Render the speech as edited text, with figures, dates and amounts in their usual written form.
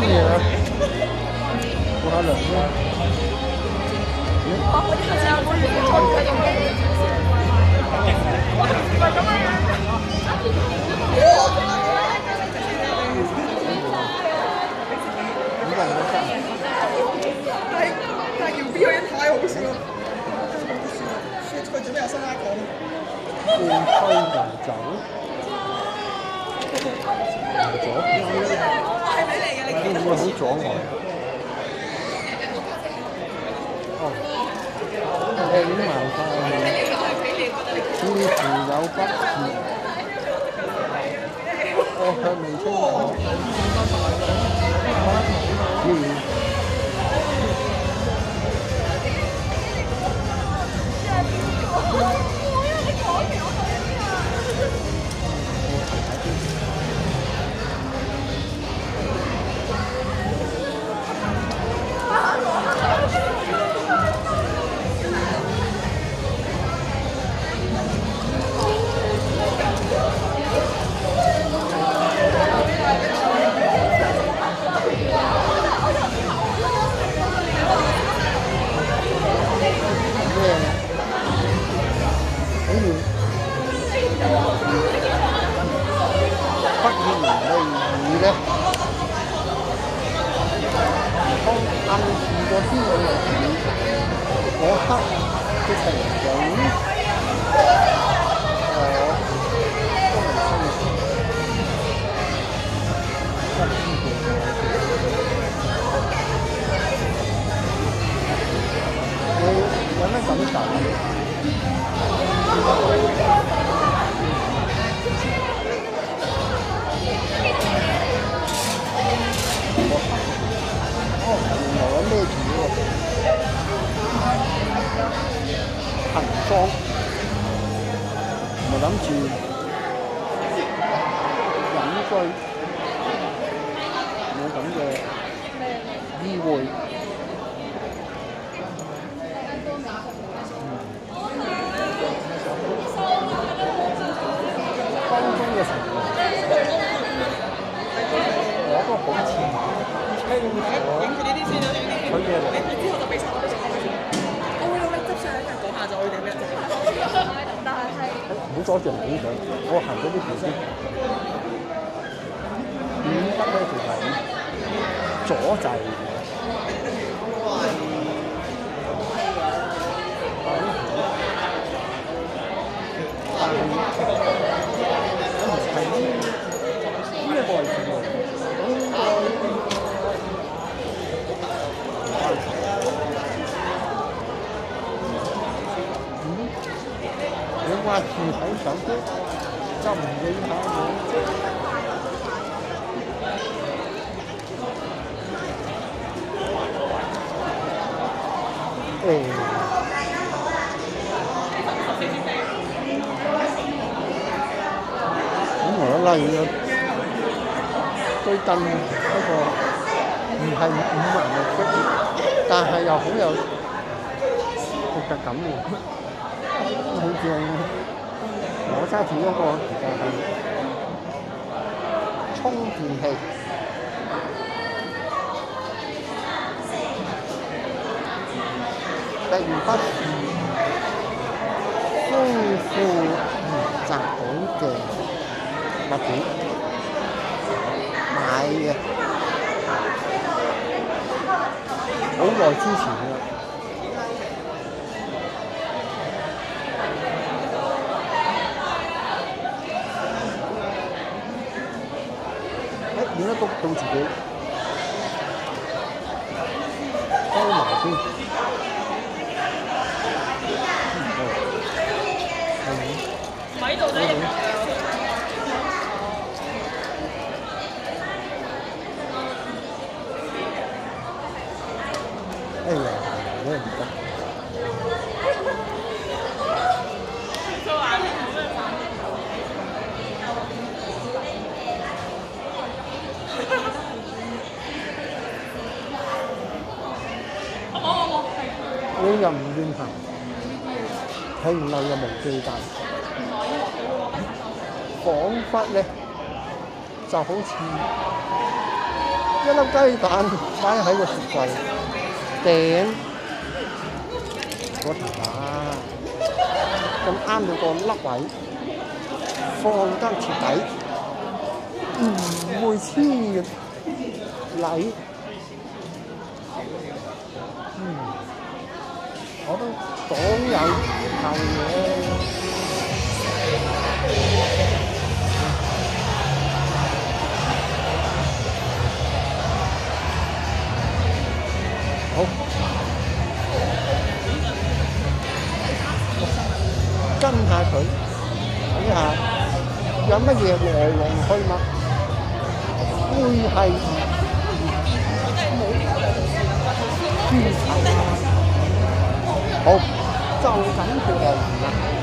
嘢啊！顧下涼先。 但係姚 B 嗰啲太好笑啦！佢準備有新拉講。 半推牛酒。左邊係俾你嘅，你會唔會好阻礙？哦，起埋塊面，似乎有不協。我向未清楚。多謝你呢樣，我行咗呢條先，遠得咧就係阻滯。掛住睇手機，就唔理下我。咁我拉咗堆燈，不過唔係5顏六色，但係又好有獨特感喎。好似我揸住嗰個其實係充電器，並不是豐富雜寶嘅物件，買嘅好耐之前啦。點解督到自己收埋先？咪度咧？哎呀，我也唔得。你又唔願行，睇唔漏又無忌憚，彷彿咧就好似一一粒雞蛋擺喺個雪櫃頂嗰頭啊，咁啱到個粒位，放得徹底，唔會黐嘅禮。我都講有頭嘅。好，跟下佢，睇下有乜嘢來龍去脈，會係豬頭啊！好，就咁決定啦。